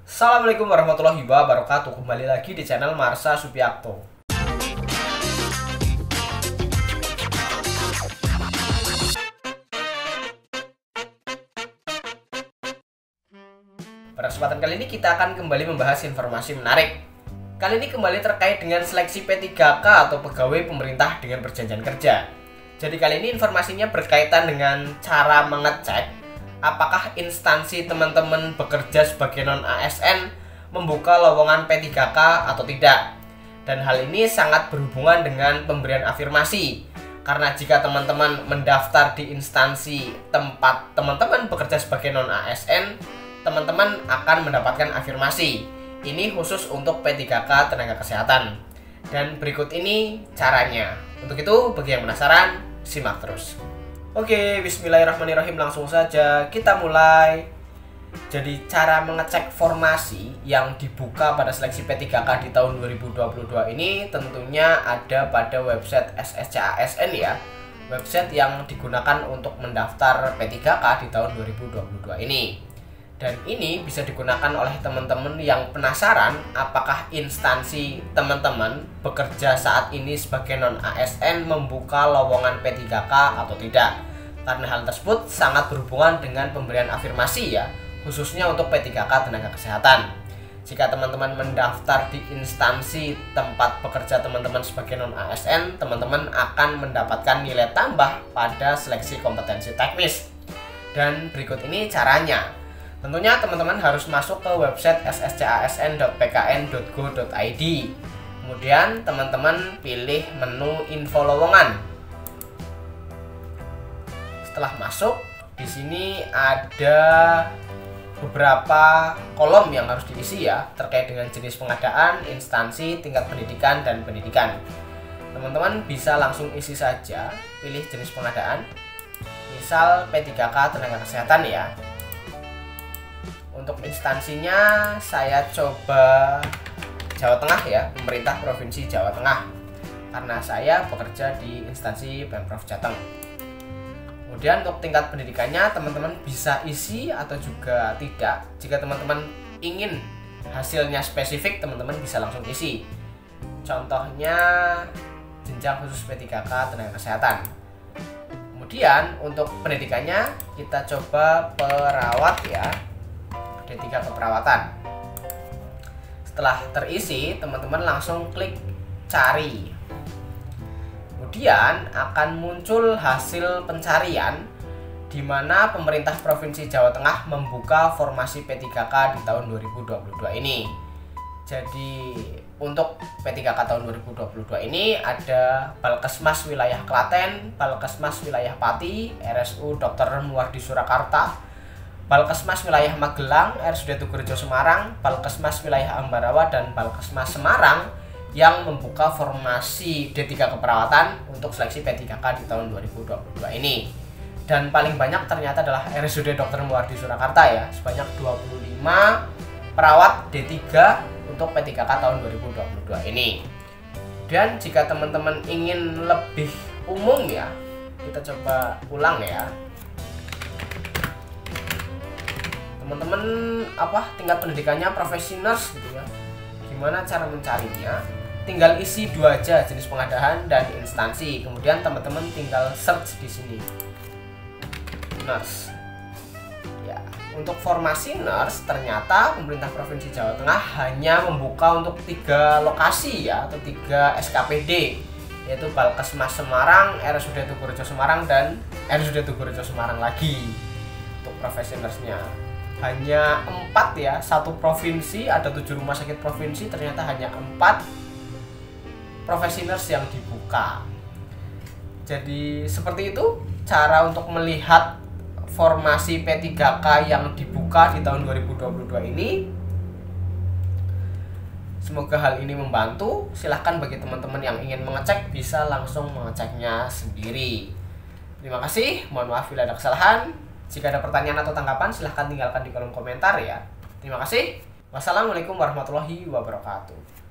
Assalamualaikum warahmatullahi wabarakatuh. Kembali lagi di channel Marsha Supiakto. Pada kesempatan kali ini kita akan kembali membahas informasi menarik. Kali ini kembali terkait dengan seleksi P3K atau pegawai pemerintah dengan perjanjian kerja. Jadi kali ini informasinya berkaitan dengan cara mengecek apakah instansi teman-teman bekerja sebagai non-ASN membuka lowongan P3K atau tidak. Dan hal ini sangat berhubungan dengan pemberian afirmasi. Karena jika teman-teman mendaftar di instansi tempat teman-teman bekerja sebagai non-ASN, teman-teman akan mendapatkan afirmasi. Ini khusus untuk P3K tenaga kesehatan. Dan berikut ini caranya. Untuk itu, bagi yang penasaran, simak terus. Oke, bismillahirrahmanirrahim, langsung saja kita mulai. Jadi cara mengecek formasi yang dibuka pada seleksi P3K di tahun 2022 ini tentunya ada pada website SSCASN ya. Website yang digunakan untuk mendaftar P3K di tahun 2022 ini. Dan ini bisa digunakan oleh teman-teman yang penasaran apakah instansi teman-teman bekerja saat ini sebagai non-ASN membuka lowongan P3K atau tidak. Karena hal tersebut sangat berhubungan dengan pemberian afirmasi ya, khususnya untuk P3K tenaga kesehatan. Jika teman-teman mendaftar di instansi tempat bekerja teman-teman sebagai non-ASN, teman-teman akan mendapatkan nilai tambah pada seleksi kompetensi teknis. Dan berikut ini caranya. Tentunya teman-teman harus masuk ke website sscasn.pkn.go.id. Kemudian teman-teman pilih menu info lowongan. Setelah masuk, di sini ada beberapa kolom yang harus diisi ya, terkait dengan jenis pengadaan, instansi, tingkat pendidikan, dan pendidikan. Teman-teman bisa langsung isi saja, pilih jenis pengadaan, misal P3K tenaga kesehatan ya. Untuk instansinya saya coba Jawa Tengah ya, pemerintah Provinsi Jawa Tengah, karena saya bekerja di instansi Pemprov Jateng. Kemudian untuk tingkat pendidikannya teman-teman bisa isi atau juga tidak. Jika teman-teman ingin hasilnya spesifik, teman-teman bisa langsung isi. Contohnya jenjang khusus P3K tenaga kesehatan. Kemudian untuk pendidikannya kita coba perawat ya, D3 keperawatan. Setelah terisi, teman-teman langsung klik cari. Kemudian akan muncul hasil pencarian di mana pemerintah Provinsi Jawa Tengah membuka formasi P3K di tahun 2022 ini. Jadi untuk P3K tahun 2022 ini ada Balkesmas wilayah Klaten, Balkesmas wilayah Pati, RSU Dr. Muwardi Surakarta, Balkesmas wilayah Magelang, RSUD Tugurejo Semarang, Balkesmas wilayah Ambarawa, dan Balkesmas Semarang yang membuka formasi D3 keperawatan untuk seleksi P3K di tahun 2022 ini. Dan paling banyak ternyata adalah RSUD Dr. Muwardi Surakarta ya, sebanyak 25 perawat D3 untuk P3K tahun 2022 ini. Dan jika teman-teman ingin lebih umum ya, kita coba ulang ya. Teman-teman tingkat pendidikannya profesi nurse gitu ya. Gimana cara mencarinya? Tinggal isi dua aja, jenis pengadaan dan instansi. Kemudian teman-teman tinggal search di sini. Nurse. Ya, untuk formasi nurse ternyata pemerintah Provinsi Jawa Tengah hanya membuka untuk 3 lokasi ya, atau 3 SKPD, yaitu Balkesmas Semarang, RSUD Tugurejo Semarang, dan RSUD Tugurejo Semarang lagi. Untuk profesi nurse-nya hanya 4 ya, satu provinsi, ada 7 rumah sakit provinsi, ternyata hanya 4 profesi nurse yang dibuka. Jadi seperti itu cara untuk melihat formasi P3K yang dibuka di tahun 2022 ini. Semoga hal ini membantu. Silahkan bagi teman-teman yang ingin mengecek bisa langsung mengeceknya sendiri. Terima kasih, mohon maaf bila ada kesalahan. Jika ada pertanyaan atau tanggapan, silahkan tinggalkan di kolom komentar ya. Terima kasih. Wassalamualaikum warahmatullahi wabarakatuh.